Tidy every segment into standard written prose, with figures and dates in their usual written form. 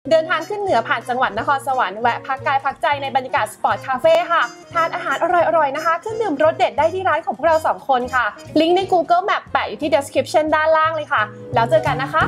เดินทางขึ้นเหนือผ่านจังหวัดนครสวรรค์แวะพักกายพักใจในบรรยากาศสปอร์ตคาเฟ่ค่ะทานอาหารอร่อยๆนะคะเครื่องดื่มรสเด็ดได้ที่ร้านของพวกเรา2คนค่ะลิงก์ใน Google Map แปะอยู่ที่ description ด้านล่างเลยค่ะแล้วเจอกันนะคะ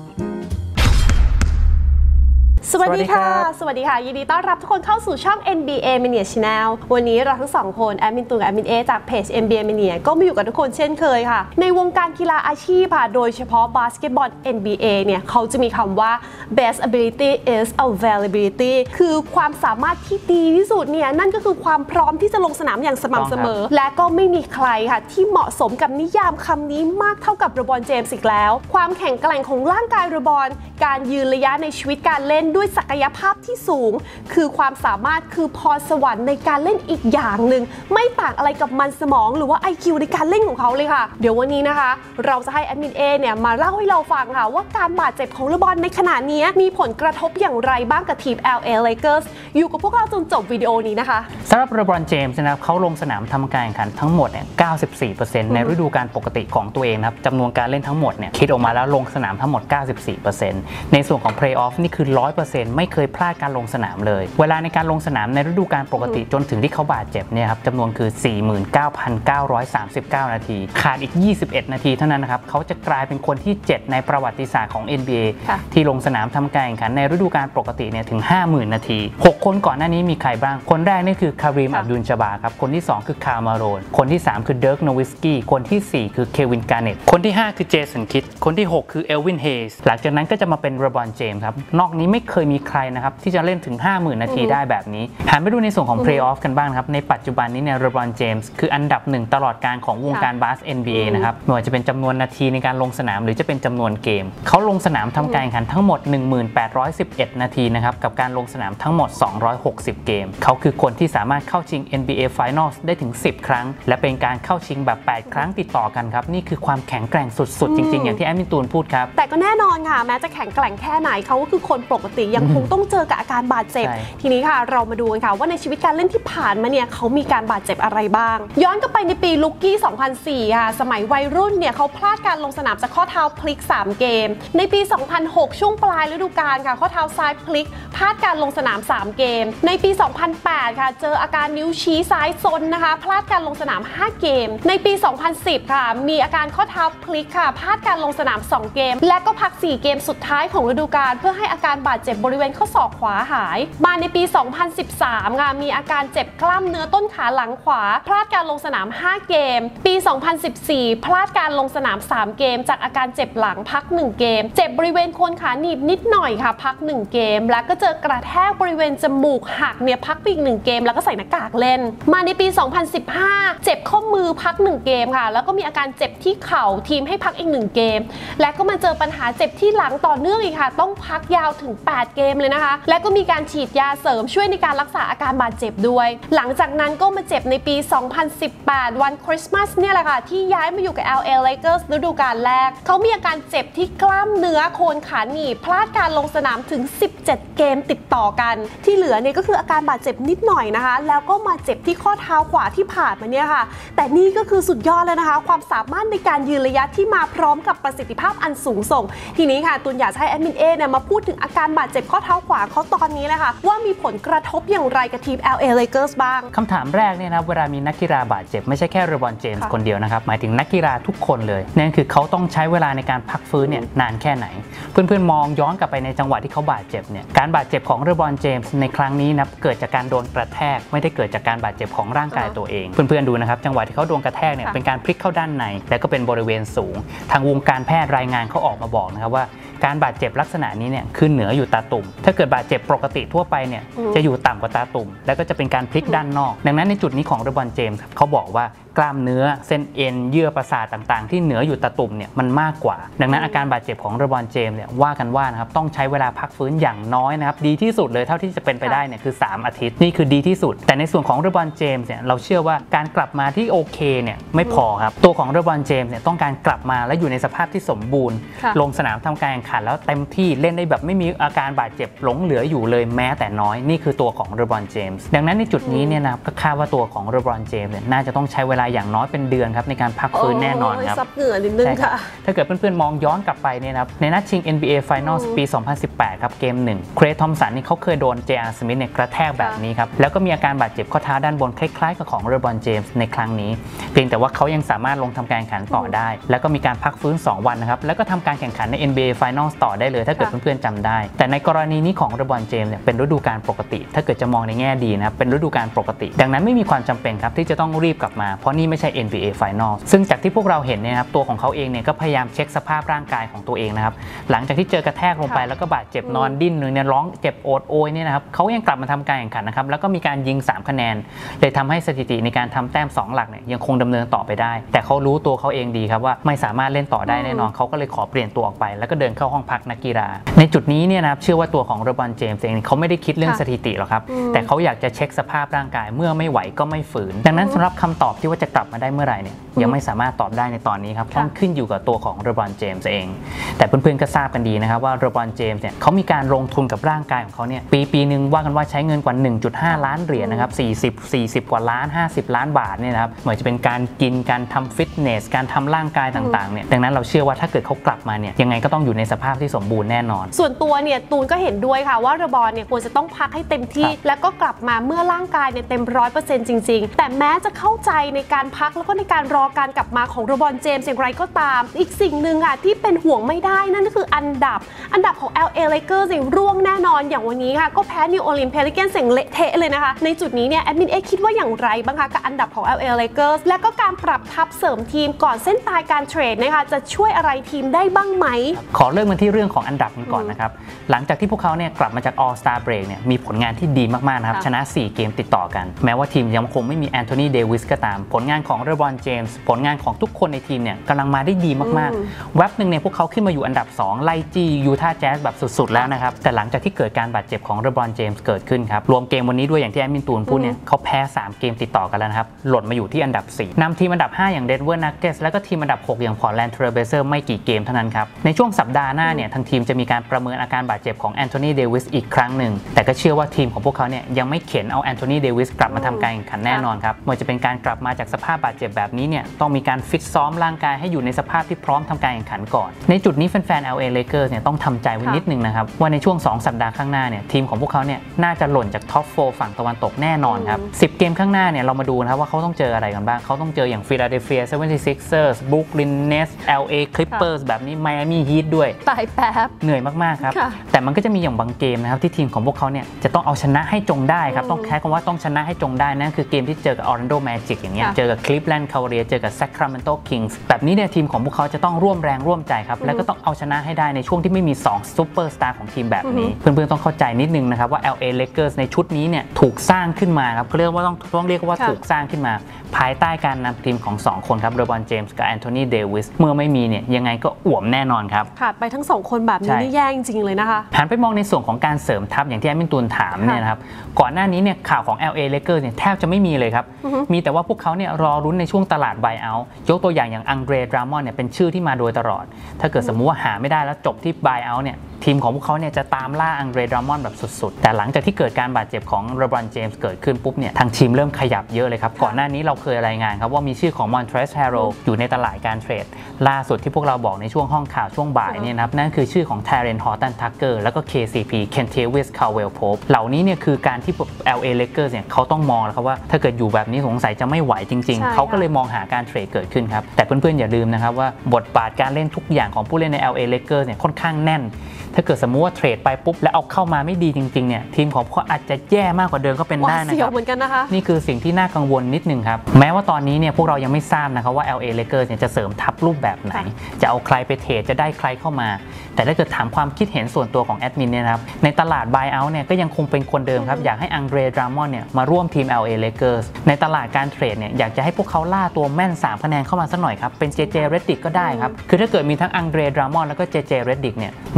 สวัสดีค่ะยินดีต้อนรับทุกคนเข้าสู่ช่อง NBA Mania Channel วันนี้เราทั้ง2คนแอดมินตูนกับแอดมินเอจากเพจ NBA Mania ก็มาอยู่กับทุกคนเช่นเคยค่ะในวงการกีฬาอาชีพค่ะโดยเฉพาะบาสเกตบอล NBA เนี่ยเขาจะมีคำว่า best ability is availability คือความสามารถที่ดีที่สุดเนี่ยนั่นก็คือความพร้อมที่จะลงสนามอย่างสม่ำเสมอและก็ไม่มีใครค่ะที่เหมาะสมกับนิยามคำนี้มากเท่ากับเลบรอนเจมส์อีกแล้วความแข็งแกร่งของร่างกายเลบรอนการยืนระยะในชีวิตการเล่นด้วยศักยภาพที่สูงคือความสามารถคือพรสวรรค์ในการเล่นอีกอย่างหนึ่งไม่ต่างอะไรกับมันสมองหรือว่า IQ ในการเล่นของเขาเลยค่ะเดี๋ยววันนี้นะคะเราจะให้แอดมินเอเนี่ยมาเล่าให้เราฟังค่ะว่าการบาดเจ็บของเลบรอนในขณะนี้มีผลกระทบอย่างไรบ้างกับทีม LA Lakers อยู่กับพวกเราจนจบวิดีโอนี้นะคะสำหรับเลบรอนเจมส์นะครับเขาลงสนามทำการแข่งขันทั้งหมดเนี่ย 94% ในฤดูกาลปกติของตัวเองนะครับจำนวนการเล่นทั้งหมดเนี่ยคิดออกมาแล้วลงสนามทั้งหมด 94% ในส่วนของเพลย์ออฟนี่คือ 100% ไม่เคยพลาดการลงสนามเลยเวลาในการลงสนามในฤดูกาลปกติจนถึงที่เขาบาดเจ็บเนี่ยครับจำนวนคือ 49,939 นาทีขาดอีก21นาทีเท่านั้นนะครับเขาจะกลายเป็นคนที่7ในประวัติศาสตร์ของ NBA ที่ลงสนามทำการแข่งขันในฤดูกาลปกติเนี่ยถึง 50,000 นาที6คนก่อนหน้านี้มีใครบ้างคนแรกนี่คือคารีม อับดุลจาบาร์ครับคนที่2คือคาร์มาโรนคนที่3คือเดิร์ก โนวิสกี้คนที่4คือเควิน การ์เน็ตคนที่5คือเจสัน คิดคนที่6คือเอลวิน เฮย์สหลังจากนั้นก็จะมาเป็นเลบรอนเจมส์ครับนอกนี้ไม่เคยมีใครนะครับที่จะเล่นถึง 50,000 นาทีได้แบบนี้หันไปดูในส่วนของเพลย์ออฟกันบ้างครับในปัจจุบันนี้เนี่ยเลบรอนเจมส์คืออันดับ1ตลอดการของวงการบาส NBA นะครับไม่ว่าจะเป็นจำนวนนาทีในการลงสนามหรือจะเป็นจำนวนเกมเขาลงสนามทำการแข่งขันทั้งหมด 1811 นาทีนะครับกับการลงสนามทั้งหมด260เกมเขาคือคนที่สามารถเข้าชิง NBA Finals ได้ถึง10ครั้งและเป็นการเข้าชิงแบบ8ครั้งติดต่อกันครับนี่คือความแข็งแกร่งสุดๆจริงๆอย่างที่แอดมินตูนพูดครับแต่ก็แน่นอนค่ะแม้จะแข็งแกร่งแค่ไหนเขาก็คือคนปกติยังคงต้องเจอกับอาการบาดเจ็บทีนี้ค่ะเรามาดูกันค่ะว่าในชีวิตการเล่นที่ผ่านมาเนี่ยเขามีการบาดเจ็บอะไรบ้างย้อนกลับไปในปีลุกกี้ 2004 ค่ะสมัยวัยรุ่นเนี่ยเขาพลาดการลงสนามจากข้อเท้าพลิก3เกมในปี 2006 ช่วงปลายฤดูกาลค่ะข้อเท้าซ้ายพลิกพลาดการลงสนาม3เกมในปี 2008 ค่ะเจออาการนิ้วชี้ซ้ายซนนะคะพลาดการลงสนาม5เกมในปี 2010 ค่ะมีอาการข้อเท้าพลิกค่ะพลาดการลงสนาม2เกมและก็พัก4เกมสุดท้ายของฤดูกาลเพื่อให้อาการบาดเจ็บบริเวณข้อศอกขวาหายมาในปี 2013 ค่ะมีอาการเจ็บกล้ามเนื้อต้นขาหลังขวาพลาดการลงสนาม5เกมปี 2014 พลาดการลงสนาม3เกมจากอาการเจ็บหลังพัก1เกมเจ็บบริเวณโคนขาหนีบนิดหน่อยค่ะพัก1เกมแล้วก็เจอกระแทกบริเวณจมูกหักเนี่ยพักไปอีก1เกมแล้วก็ใส่หน้ากากเล่นมาในปี 2015 เจ็บข้อมือพัก1เกมค่ะแล้วก็มีอาการเจ็บที่เข่าทีมให้พักอีก1เกมและก็มาเจอปัญหาเจ็บที่หลังต่อเนื่องอีกค่ะต้องพักยาวถึง8เกมเลยนะคะและก็มีการฉีดยาเสริมช่วยในการรักษาอาการบาดเจ็บด้วยหลังจากนั้นก็มาเจ็บในปี 2018 วันคริสต์มาสเนี่ยแหละค่ะที่ย้ายมาอยู่กับ LA Lakers ฤดูกาลแรกเขามีอาการเจ็บที่กล้ามเนื้อโคนขาหนีบพลาดการลงสนามถึง17เกมติดต่อกันที่เหลือเนี่ยก็คืออาการบาดเจ็บนิดหน่อยนะคะแล้วก็มาเจ็บที่ข้อเท้าขวาที่ผ่านมาเนี่ยค่ะแต่นี่ก็คือสุดยอดเลยนะคะความสามารถในการยืนระยะที่มาพร้อมกับประสิทธิภาพอันสูงส่งทีนี้ค่ะตุนอยากให้แอดมินเอเนี่ยมาพูดถึงอาการบาดเจ็บข้อเท้าขวาเขาตอนนี้เลยค่ะว่ามีผลกระทบอย่างไรกับทีม LA Lakers บ้างคำถามแรกเนี่ยนะเวลามีนักกีฬาบาดเจ็บไม่ใช่แค่เลบรอนเจมส์คนเดียวนะครับหมายถึงนักกีฬาทุกคนเลยนั่นคือเขาต้องใช้เวลาในการพักฟื้นเนี่ยนานแค่ไหนเพื่อนๆมองย้อนกลับไปในจังหวะที่เขาบาดเจ็บเนี่ยการบาดเจ็บของเลบรอนเจมส์ในครั้งนี้นะเกิดจากการโดนกระแทกไม่ได้เกิดจากการบาดเจ็บของร่างกายตัวเองเพื่อนๆดูนะครับจังหวะที่เขาโดนกระแทกเนี่ยเป็นการพลิกเข้าด้านในและก็เป็นบริเวณสูงทางวงการแพทย์รายงานเขาออกมาบอกนะครับว่าการบาดเจ็บลักษณะนี้เนี่ยคือเหนืออยู่ตาตุ่มถ้าเกิดบาดเจ็บปกติทั่วไปเนี่ยจะอยู่ต่ำกว่าตาตุ่มแล้วก็จะเป็นการพลิกด้านนอกดังนั้นในจุดนี้ของเลบรอนเจมส์เขาบอกว่ากล้ามเนื้อเส้นเอ็นเยื่อประสาทต่างๆที่เหนืออยู่ตาตุ่มเนี่ยมันมากกว่าดังนั้นอาการบาดเจ็บของเลบรอนเจมส์เนี่ยว่ากันว่านะครับต้องใช้เวลาพักฟื้นอย่างน้อยนะครับดีที่สุดเลยเท่าที่จะเป็นไปได้เนี่ยคือ3อาทิตย์นี่คือดีที่สุดแต่ในส่วนของเลบรอนเจมส์เนี่ยเราเชื่อว่าการกลับมาที่โอเคเนี่ยไม่พอครับตัวของเลบรอนเจมส์เนี่ยต้องการกลับมาและอยู่ในสภาพที่สมบูรณ์ลงสนามทำการแข่งขันแล้วเต็มที่เล่นได้แบบไม่มีอาการการบาดเจ็บหลงเหลืออยู่เลยแม้แต่น้อยนี่คือตัวของเลบรอนเจมส์ดังนั้นในจุดนี้เนี่ยนะครับก็คาดว่าตัวของเลบรอนเจมส์เนี่ยน่าจะต้องใช้เวลาอย่างน้อยเป็นเดือนครับในการพักฟื้นแน่นอนครับซับเหงื่อนิดนึงค่ะถ้าเกิดเพื่อนๆมองย้อนกลับไปเนี่ยนะครับในนัดชิง NBA Finals ปี 2018 ครับเกม 1 เครย์ทอมสันนี่เขาเคยโดน J.R. Smith เนี่ยกระแทกแบบนี้ครับแล้วก็มีอาการบาดเจ็บข้อเท้าด้านบนคล้ายๆกับของเลบรอนเจมส์ในครั้งนี้เพียงแต่ว่าเขายังสามารถลงทำการแข่งขันต่อได้แล้วก็มีการพักฟื้น2 วันนะครับแล้วก็ทำการแข่งขันใน NBA Finals ต่อได้เลยถ้าเกิดเพื่อนๆจำได้แต่ในกรณีนี้ของเลบรอนเจมส์เนี่ยเป็นฤดูกาลปกติถ้าเกิดจะมองในแง่ดีนะครับเป็นฤดูกาลปกติดังนั้นไม่มีความจำเป็นครับที่จะต้องรีบกลับมาเพราะนี่ไม่ใช่ NBA Finals ซึ่งจากที่พวกเราเห็นเนี่ยครับตัวของเขาเองเนี่ยก็พยายามเช็คสภาพร่างกายของตัวเองนะครับหลังจากที่เจอกระแทกลงไปแล้วก็บาดเจ็บนอนดิ้นเนี่ยร้องเจ็บโอดโอยเนี่ยนะครับเขายังกลับมาทำการแข่งขันนะครับแล้วก็มีการยิง3คะแนนเลยทำให้สถิติในการทำแต้ม2หลักเนี่ยยังคงดำเนินต่อไปได้แต่เขารู้ตัวเขาเองดีครับว่าไม่สามารถเล่นต่อได้แน่นอนเขาก็เลยขอเปลี่ยนตัวออกไปแล้วก็เดินเข้าห้องพักนักกีฬาในจุดนี้เนี่ยนะครับเชื่อว่าตัวของเลบรอนเจมส์เองเขาไม่ได้คิดเรื่องสถิติหรอกครับแต่เขาอยากจะเช็คสภาพร่างกายเมื่อไม่ไหวก็ไม่ฝืนดังนั้นสำหรับคำตอบที่ว่าจะกลับมาได้เมื่อไหร่เนี่ยยังไม่สามารถตอบได้ในตอนนี้ครับต้องขึ้นอยู่กับตัวของเลบรอนเจมส์เองแต่เพื่อนๆก็ทราบกันดีนะครับว่าเลบรอนเจมส์เนี่ยเขามีการลงทุนกับร่างกายของเขาเนี่ยปีนึงว่ากันว่าใช้เงินกว่า 1.5 ล้านเหรียญนะครับ40กว่าล้าน50 ล้านบาทเนี่ยนะครับเหมือนจะเป็นการกินการทำฟิตเนสการทำร่างกายต่างๆเนี่ยดังนั้นเราเชื่อว่าถ้าเกิดเขากลับมาเนี่ยยังไงก็ต้องอยู่ในสภาพที่สมบูรณ์แน่นอนส่วนตัวเนี่ยตูนก็เห็นด้วยค่ะว่าเลบรอนเนี่ยควรจะต้องพักให้เต็มที่แล้วก็กลับมาเมื่อร่างกายเนี่ยเต็ม 100% จริงๆแต่แม้จะเข้าใจในการพักแล้วก็ในการรอการกลับมาของเลบรอนเจมส์อย่างไรก็ตามอีกสิ่งหนึ่งค่ะที่เป็นห่วงไม่ได้นั่นก็คืออันดับของ LA Lakers อย่างร่วงแน่นอนอย่างวันนี้ค่ะก็แพ้ New Orleans Pelicans อย่างเละเทะเลยนะคะในจุดนี้เนี่ยแอดมินคิดว่าอย่างไรบ้างคะกับอันดับของ LA Lakers และก็การปรับทัพเสริมทีมก่อนเส้นตายการเทรดนะคะจะช่วยอะไรทีมได้บ้างไหมขอเริ่มกันที่เรื่องของอันดับกันก่อนนะครับหลังจากที่พวกเขาเนี่ยกลับมาจาก All Star Break เนี่ยมีผลงานที่ดีมากๆนะครับชนะ4เกมติดต่อกันแม้ว่าทีมยังคงไม่มีแอนโทนีเดวิสก็ตามผลงานของเลบรอนเจมส์ผลงานของทุกคนในทีมเนี่ยกำลังมาได้ดีมากๆแวบหนึ่งเนี่ยพวกเขาขึ้นมาอยู่อันดับ2ไล่จี้ยูทาห์แจ๊สแบบสุดๆแล้วนะครับแต่หลังจากที่เกิดการบาดเจ็บของเลบรอนเจมส์เกิดขึ้นครับรวมเกมวันนี้ด้วยอย่างที่แอดมินตูนพูดเนี่ยเขาแพ้3เกมติดต่อกันแล้วนะครับหล่นมาอยู่ที่อันดับ4นำทีมอันดับ5อย่างเดนเวอร์นักเก็ตส์แล้วก็ทีมอันดับ6อย่างพอร์ตแลนด์เทรลเบลเซอร์ไม่กี่เกมเท่านั้นครับในช่วงสัปดาห์หน้าเนี่ยทางทีมจะมีการประเมินอาการบาดเจ็บของแอนโทนีเดวิสอีกครั้งหนึ่งแต่ก็เชื่อว่าทีมของพวกเขาเนี่ยยังไม่เข็นเอาแอนโทนีเดวิสกลับมาทำการแข่งขันแน่นอนครับไม่ว่าจะเป็นการกลับมาจากสภาพบาดเจ็บแบบนี้เนี่ยต้องมีการฟิตซ้อมร่างกายให้อยู่ในสภาพที่พร้อมทำการแข่งขันก่อนในจุดนี้แฟนๆ LA Lakers เนี่ยต้องทำใจไว้นิดนึงนะครับว่าในช่วง2สัปดาห์ข้างหน้าเนี่ยทีมของพวกเขาเนี่ยน่าจะหล่นจากท็อป4ฝั่งตะวันตกแน่นอนครับ10เกมข้างหน้าเนี่ยเรามาดูนะครับว่าเขาต้องเจออะไรกันบ้างเขาต้องเจออย่าง Philadelphia 76ers Brooklyn Nets LA Clippers แบบนี้ Miami Heat ด้วยตายแป๊บเหนื่อยมากๆครับแต่มันก็จะมีอย่างบางเกมนะครับที่ทีมของพวกเขาเนี่ยจะต้องเอาชนะให้จงได้ครับต้องแค่คำว่าต้องชนะให้จงได้นั่นคือเกมที่เจอกับ Orlando Magic อย่างเงี้ยเจอกับ Cleveland Cavaliers เจอกับ Sacramento Kings แบบนี้เนี่ยทีมของพวกเขาจะต้องร่วมแรงร่วมใจครับแล้วก็ต้องเอาชนะให้ได้ในช่วงที่ไม่มี2ซูเปอร์สตาร์ของทีมแบบนี้เพื่อนๆต้องเข้าใจนิดนึงนะครับว่า LA Lakers ในชุดนี้เนี่ยถูกสร้างขึ้นมาครับเรียกว่าต้องเรียกว่าถูกสร้างขึ้นมาภายใต้การนำทีมของ2คนครับเลบรอนเจมส์กับแอนโทนีเดวิสเมื่อไม่มีเนี่ยยังไงก็อ่วมแน่นอนครับขาดไปทั้ง2คนแบบนี้นี่แย่จริงเลยนะคะหันไปมองในส่วนของการเสริมทัพอย่างที่แอดมินตูนถามเนี่ยนะครับก่อนหน้านี้เนี่ยข่าวของ LA Lakers เนี่ยแทบจะไม่มีเลยครับมีแต่ว่าพวกเขาเนี่ยรอรุ้นในช่วงตลาดไบเอาท์ยกตัวอย่างอังเดร ดรามอนเนี่ยเป็นชื่อที่มาโดยตลอดถ้าเกิดสมมุติว่าหาไม่ได้แล้วจบที่ไบเอาท์เนี่ยทีมของพวกเขาเนี่ยจะตามล่าอังเดร ดรามอนแบบสุดๆแต่หลังจากที่เกิดการบาดเจ็บของเลบรอนเจมส์เกิดขึ้นปุ๊บเนี่ยทางทีมเริ่มขยับเยอะเลยครับก่อนหน้านี้เราเคยรายงานครับว่ามีชื่อของมอนเทรส แฮร์โรลอยู่ในตลาดการเทรดล่าสุดที่พวกเราบอกในช่วงห้องข่าวช่วงบ่ายเนี่ยนะครับนั่นคือชื่อของไทเรน ฮอร์ตัน ทักเกอร์แล้วก็ KCP เคนเทวิส คาร์เวล โพปเหล่านี้เนี่ยคือการที่ LA Lakers เนี่ยเขาต้องมองแล้วครับว่าถ้าเกิดอยู่แบบนี้สงสัยจะไม่ไหวจริงๆเขาก็เลยมองหาการเทรดเกิดขึ้นครับแต่เพื่อนๆอย่าลืมนะครับว่าบทบาทการเล่นทุกอย่างของผู้เล่นใน LA Lakers เนี่ยค่อนข้างแน่นถ้าเกิดสมมุติว่าเทรดไปปุ๊บแล้วเอาเข้ามาไม่ดีจริงๆเนี่ยทีมของเขาอาจจะแย่มากกว่าเดิมก็เป็นได้นะครับนี่คือสิ่งที่น่ากังวลนิดนึงครับแม้ว่าตอนนี้เนี่ยพวกเรายังไม่ทราบนะครับว่า LA Lakers เนี่ยจะเสริมทัพรูปแบบไหนจะเอาใครไปเทรดจะได้ใครเข้ามาแต่ถ้าเกิดถามความคิดเห็นส่วนตัวของแอดมินเนี่ยนะครับในตลาด buyout เนี่ยก็ยังคงเป็นคนเดิมครับอยากให้อังเดร ดรามอนเนี่ยมาร่วมทีม LA Lakers ในตลาดการเทรดเนี่ยอยากจะให้พวกเขาล่าตัวแม่น3คะแนนเข้ามาสักหน่อยครับเป็น JJ Redick ก็ได้ครับคือถ้าเกิดมีทั้งอังเดร ดรามอนแล้วก็ JJ Redick เนี่ยในยามที่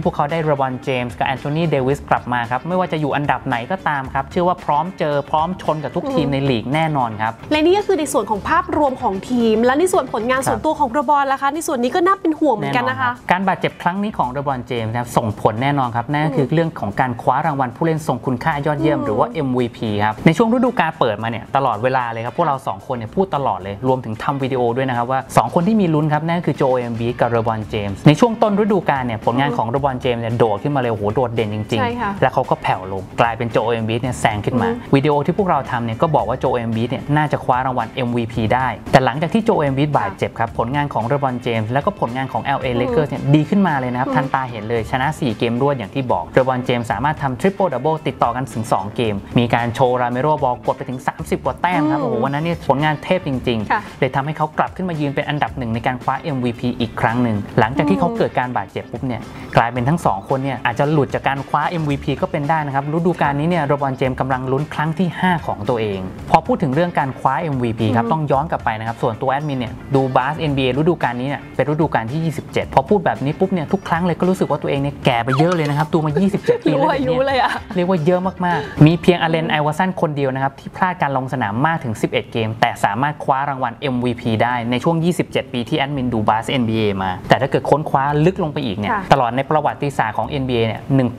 พวกเขาได้เลบรอนเจมส์กับแอนโทนีเดวิสกลับมาครับไม่ว่าจะอยู่อันดับไหนก็ตามครับเชื่อว่าพร้อมเจอพร้อมชนกับทุกทีมในลีกแน่นอนครับและนี่ก็คือในส่วนของภาพรวมของทีมและในส่วนผลงานส่วนตัวของเลบรอนล่ะคะในส่วนนี้ก็น่าเป็นห่วงเหมือนกันนะคะการบาดเจ็บครั้งนี้ของเลบรอนเจมส์ส่งผลแน่นอนครับนั่นก็คือเรื่องของการคว้ารางวัลผู้เล่นทรงคุณค่ายอดเยี่ยมหรือว่า MVP ครับในช่วงฤดูกาลเปิดมาเนี่ยตลอดเวลาเลยครับพวกเรา2คนเนี่ยพูดตลอดเลยรวมถึงทำวิดีโอด้วยนะครับว่า2คนที่มีลุ้นครับนั่นคือโจเอมบีกับเลบรอนเจมส์ในช่วงต้นฤดูกาลเนี่ยผลงานของเลบรอนเจมส์เนี่ยโดดขึ้นมาเลยโอ้โหโดดเด่นจริงๆแล้วเขาก็แผ่วลงกลายเป็นโจเอมบีเนี่ยแซงขึ้นมาวิดีโอที่พวกเราทำเนี่ยก็บอกว่าโจเอมบีเนี่ยน่าจะคว้ารางวัล MVP ได้แต่หลังจากที่โจเอมบีบาดเจ็บครับผลงานของเลบรอนเจมส์แล้วก็ผลงานของ LA Lakers เนี่ยดีขึ้นมาเลยนะครับทันตาเห็นเลยชนะ4เกมรวดอย่างที่บอกเลบรอนเจมส์สามารถทำทริปเปิลดับเบิลติดต่อกันถึง2เกมมีการโชว์ราเมโรบอลกดไปถึง30กว่าแต้มครับโอ้โหวันนั้นเนี่ยผลงานเทพจริงๆเลยทำให้เขากลับขึ้นมายืนเป็นอันดับ1ในการคว้า MVP อีกครั้งหนึ่งหลังจากที่เขาเกิดการบาดเจ็บปุ๊บเนี่ยกลายเป็นทั้ง2คนเนี่ยอาจจะหลุดจากการคว้า MVP ก็เป็นได้นะครับฤดูกาลนี้เนี่ยเลบรอนเจมส์กำลังลุ้นครั้งที่5ของตัวเองพอพูดถึงเรื่องการคว้า MVP ครับต้องย้อนกลับไปนะครับส่วนตัวแอดมินเนี่ยดูบาส NBA ฤดูกาลนี้เนี่ยเป็นฤดูกาลที่27พอพูดแบบนี้ปุ๊บเนี่ยทุกครั้งเลยก็รู้สึกว่าตัวเองเนี่ยแก่ไปเยอะเลยนะครับตัวมา27ปีแล้วเนี่ยเรียกว่าเยอะมากๆมีเพียงอเลนไอวอร์สันคนเดียวนะครับที่พลาดการลงสนามมากถึง11เกมแต่สามารถคว้ารางวัล MVP ได้ในช่วง27ปีที่แอดมินดูบาส NBA มาแต่ถ้าเกิดค้นคว้าลึกลงไปอีกเนี่ยตลอดในประวัติศาสตร์ของ NBA เนี่ย1ปี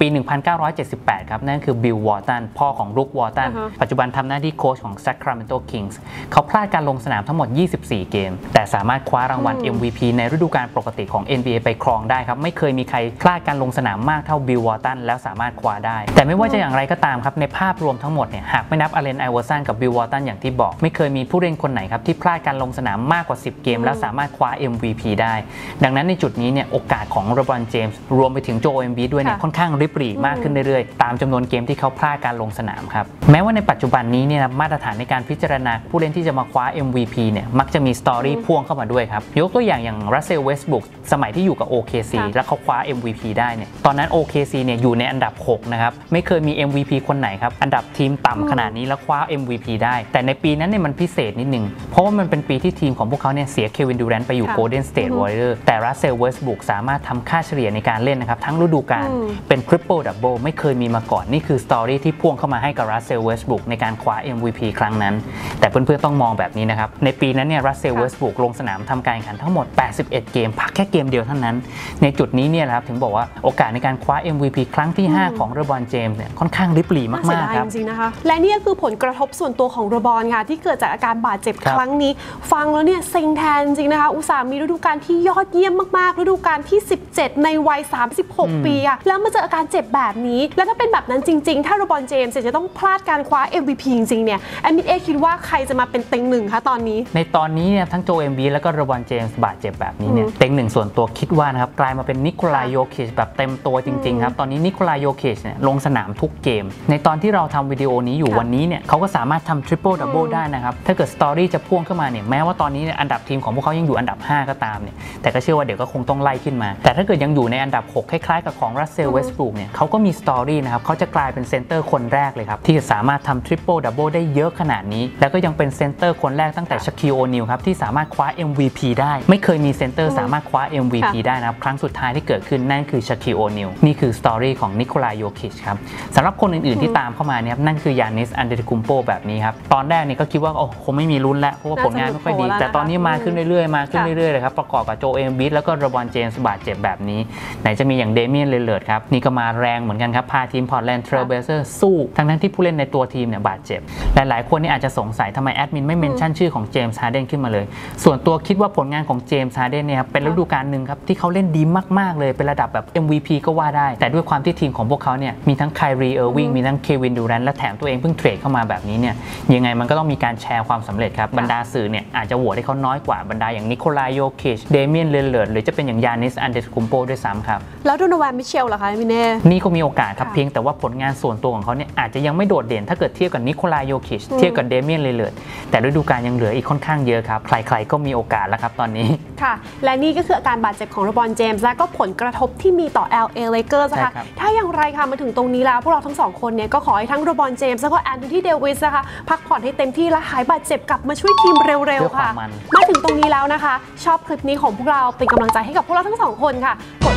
1978ครับนั่นคือบิลวอร์ตันพ่อของลุควอร์ตันปัจจุบันทำหน้าที่โค้ชของ Sacramento Kings เขาพลาดการลงสนามทั้งหมด24เกมแต่สามารถคว้ารางวัล MVP ในฤดูกาลปกติของ NBA ไปครองได้ครับไม่เคยมีใครพลาดการลงสนามมากเท่าบิลวอร์ตันแล้วสามารถคว้าได้แต่ไม่ว่าจะอย่างไรก็ตามครับในภาพรวมทั้งหมดเนี่ยหากไม่นับอเลนไอวอร์สันกับบิลวอร์ตันอย่างที่บอกไม่เคยมีผู้เล่นคนไหนครับที่พลาดการลงสนามมากกว่า10เกมแล้วสามารถคว้า MVP ได้ดังนั้นในจุดนี้เนี่ยโอกาสของเลบรอนเจมส์รวมไปถึงโจเอมบีด้วยเนี่ยค่อนข้างริบหรี่มากขึ้นเรื่อยๆตามจำนวนเกมที่เขาพลาดการลงสนามครับแม้ว่าในปัจจุบันนี้เนี่ยมาตรฐานในการพิจารณาผู้เล่นที่จะมาคว้า MVP เนี่ยมักจะมีสตอรี่พ่วงเข้ามาด้วยครับยกตัวอย่างรัสเซล เวสต์บรูคสมัยที่อยู่กับ OKC แล้วเขาคว้า MVP ได้เนี่ยตอนนั้น OKC เนี่ยอยู่ในอันดับ6นะครับไม่เคยมี MVP คนไหนครับอันดับทีมต่ำขนาดนี้แล้วคว้า MVP ได้แต่ในปีนั้นเนี่ยมันพิเศษนิดนึงเพราะว่ามันเป็นปีที่ทีมของพวกเขาเนี่ยเสียเควินดูแรนต์ไปอยู่ Golden State Warriors แต่รัสเซล เวสต์บรูคสามารถทำค่าเฉลี่ยในการเล่นนะครับทั้งฤดูกาลเป็น Triple Double ไม่เคยมีมาก่อนนี่คือสตอรี่ที่พ่วงเข้ามาให้กับรัสเซล เวสต์บรูคในการคว้า MVP ครั้งนั้นแต่เพื่อนๆต้องมองแบบนี้นะครับในปีนั้นเนี่ยรัสเซล เวสต์บรูคลงสนามทำการแข่งขันทั้งหมด81เกมพักแค่เกมเดียวเท่านั้นในจุดนี้เนี่ยครับถึงบอกว่าโอกาสในการคว้า MVP ครั้งที่5ของเลบรอนเจมส์เนี่ยค่อนข้างริบหรี่มากๆครับจริงๆนะคะและนี่ก็คือผลกระทบส่วนตัวของเลบรอนค่ะที่เกิดจากอาการบาดเจ็บครั้งนี้ฟังแล้วเนี่ยเซ็งแทนจริงนะคะอุตส่าห์มีฤดูกาลที่ยอดเยี่ยมมากๆฤดูกาลที่17ในวัย36ปีอะแล้วมาเจออาการเจ็บแบบนี้แล้วถ้าเป็นแบบนั้นจริงๆถ้าเลบรอนเจมส์จะต้องพลาดการคว้า MVP จริงๆเนี่ยแอดมินคิดว่าใครจะมาเป็นเต็งหนึ่งคะตอนนี้ในตอนนี้เนี่ยทั้งโจเอมบีแล้วก็เลบรอนเจมส์บาดเจ็บแบบนี้เนี่ยเต็งหนึ่งส่วนตัวคิดว่านะครับกลายมาเป็นนิโคลาโยคิชแบบเต็มตัวจริงๆครับตอนนี้นิโคลาโยคิชเนี่ยลงสนามทุกเกมในตอนที่เราทำวิดีโอนี้อยู่วันนี้เนี่ยเขาก็สามารถทำทริปเปิลดับเบิลได้นะครับถ้าเกิดสตอรี่จะพ่วงเข้ามาเนี่ยแม้ว่าตอนนี้อันดับทีมของพวกเขายังอยู่อันดับ5ก็ตามเนี่ยแต่ก็เชื่อว่าเดี๋ยวก็คงต้องไล่ขึ้นมาแต่ถ้าเกิดยังอยู่ในอันดับ6คล้ายๆกับของรัสเซล เวสต์บรูคเนี่ยเขาก็มีสตอรี่นะครับเขาจะกลายเป็นเซนเตอร์คนแรกเลยครับที่สามารถทำทริปเปิลดับเบิลได้เยอะขนาดนี้แล้วก็ยังเป็นเซนเตอร์คนแรกตั้งแต่ชาคิล โอนิลครับที่สามารถคว้า MVP ได้ไม่เคยมีเซนเตอร์สามารถคว้า MVP ได้นะครับครั้งสุดท้ายที่เกิดขึ้นนั่นคือชาคิล โอนิลนี่คือสตอรี่ของนิโคลาโยคิชครับสำหรับคนอื่นๆที่ตามเข้ามาเนี่ยนั่นคือยานิส อันเดติคุมโปแบบนี้ครับตอนแรกนี่ก็คิดว่าโอ้คงไม่มีลุ้นแล้วเพราะว่าผลงานไม่ค่อยดีแต่ตอนนี้มาขึ้นเรื่อยๆเลยครับประกอบกับโจเอมบีแล้วก็เลบรอนเจมส์บาดเจ็บแบบนี้ไหนจะมีอย่างเดเมียน ลิลเลอร์ดครับนี่ก็มาแรงเหมือนกันครับพาทีมพอร์ตแลนด์เทรลเบลเซอร์สู้ทั้งที่ผู้เล่นในตัวทีมเนี่ยบาดเจ็บหลายๆคนนี่อาจจะสงสัยทำไมแอดมินไม่เมนชั่นชื่อของเจมส์ ฮาร์เดนขึ้นมาเลยส่วนตัวคิดว่าผลงานของเจมส์ ฮาร์เดนเนี่ยครับเป็นฤดูกาลหนึ่งครับที่เขาเล่นดีมากๆเลยเป็นระดับแบบ MVP ก็ว่าได้แต่ด้วยความที่ทีมของพวกเขาเนี่ยมีทั้งไคลรี เอิร์วิงมีทั้งเควิน ดูแรนต์และแถมตัวเองเพิ่งเทรดเข้ามาแบบนี้เนี่ยยังไงมันก็ต้องมีการแชร์ความสำเร็จครับบรรดาสื่อเนี่ยอาจจะโหวตให้เขาน้อยกว่าบรรดาอย่างนิโคลาโยคิชเดเมียน ลิลเลอร์ดหรือจะเป็นอย่างยานิส อันเดติคุมโปด้วยซ้ำครับแล้วโดโนแวน มิเชลล่ะคะพี่เน่นี่ก็มีโอกาสครับเพียงแต่ว่าผลงานส่วนตัวของเขาเนี่ยอาจจะยังไม่โดดเด่นถ้าเกิดเทียบกับนิโคลาโยคิชเทียบกับเดเมียน ลิลเลอร์ดแต่ฤดูกาลยังเหลืออีกค่อนข้างเยอะครับใครๆก็มีโอกาสแล้วครับตอนนี้ค่ะและนี่ก็คืออาการบาดเจ็บของเลบรอนเจมส์และก็ผลกระทบที่มีต่อ LA Lakers นะคะถ้าอย่างไรค่ะมาถึงตรงนี้แล้วพวกเราทั้ง2คนเนี่ยก็ขอให้ทั้งเลบรอนเจมส์และก็แอนโทนี เดวิสนะคะพักผ่อนให้เต็มที่และหายบาดเจ็บกลับมาช่วยทีมเร็วๆค่ะมาถึงตรงนี้แล้วนะคะชอบคลิปนี้ของพวกเราเป็นกำลังใจให้กับพวกเราทั้ง2คนค่ะกด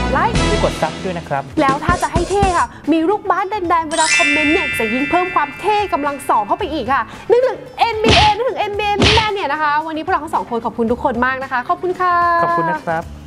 ไลค์ช่วยกดซับด้วยนะครับแล้วถ้าจะให้เท่ค่ะมีลูกบาสแดงๆเวลาคอมเมนต์เนี่ยจะยิ่งเพิ่มความเท่กำลังสองเข้าไปอีกค่ะนึกถึง NBA นึกถึง NBA แม่เนี่ยนะคะวันนี้พวกเราทั้งสองคนขอบคุณทุกคนมากนะคะขอบคุณค่ะขอบคุณนะครับ